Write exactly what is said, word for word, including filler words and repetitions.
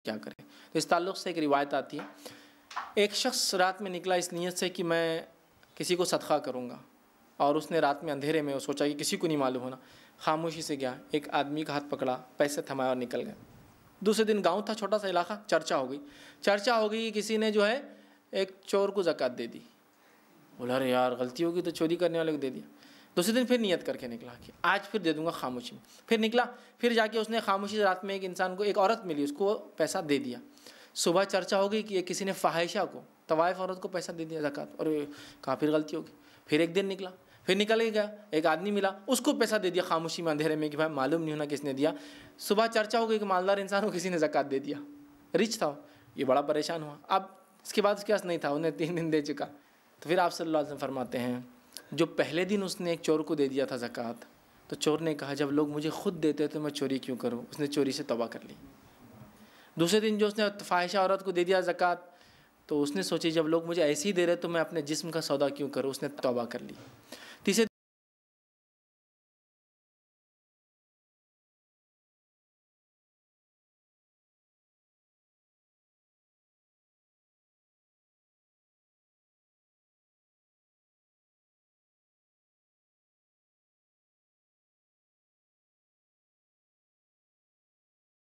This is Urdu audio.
کیا کرے. تو اس تعلق سے ایک روایت آتی ہے، ایک شخص رات میں نکلا اس نیت سے کہ میں کسی کو صدقہ کروں گا، اور اس نے رات میں اندھیرے میں سوچا کہ کسی کو نہیں معلوم ہونا، خاموشی سے گیا، ایک آدمی کا ہاتھ پکڑا، پیسے تھمایا اور نکل گئے. دوسرے دن گاؤں تھا، چھوٹا سا علاقہ، چرچا ہو گئی چرچا ہو گئی کسی نے جو ہے ایک چور کو زکوٰۃ دے دی. بولا ارے یار غلطی ہوگی تو چوری کرنے والے کو دے دیا. دوسرے دن پھر نیت کر کے نکلا کہ آج پھر دے دوں گا خاموشی میں. پھر نکلا، پھر جا کے اس نے خاموشی سے رات میں ایک انسان کو، ایک عورت ملی، اس کو پیسہ دے دیا. صبح چرچا ہو گئی کہ یہ کسی نے فاحشہ کو، طوائف عورت کو پیسہ دے دیا زکوٰۃ، اور کہا پھر غلطی ہوگی. پھر ایک دن نکلا، پھر نکل گیا، ایک آدمی ملا، اس کو پیسہ دے دیا خاموشی میں اندھیرے میں کہ بھائی معلوم نہیں ہونا کس نے دیا. صبح چرچا ہو گئی کہ مالدار انسان کو کسی نے زکوٰۃ دے دیا، رچ تھا، یہ بڑا پریشان ہوا. اب اس کے بعد اس کے پاس نہیں تھا، انہیں تین دن دے چکا. تو پھر آپ صلی اللہ علیہ وسلم فرماتے ہیں جو پہلے دن اس نے ایک چور کو دے دیا تھا زکوٰۃ، تو چور نے کہا جب لوگ مجھے خود دیتے تو میں چوری کیوں کروں، اس نے چوری سے توبہ کر لی. دوسرے دن جو اس نے فاحشہ عورت کو دے دیا زکوٰۃ، تو اس نے سوچی جب لوگ مجھے ایسے ہی دے رہے تو میں اپنے جسم کا سودا کیوں کروں، اس نے توبہ کر لی.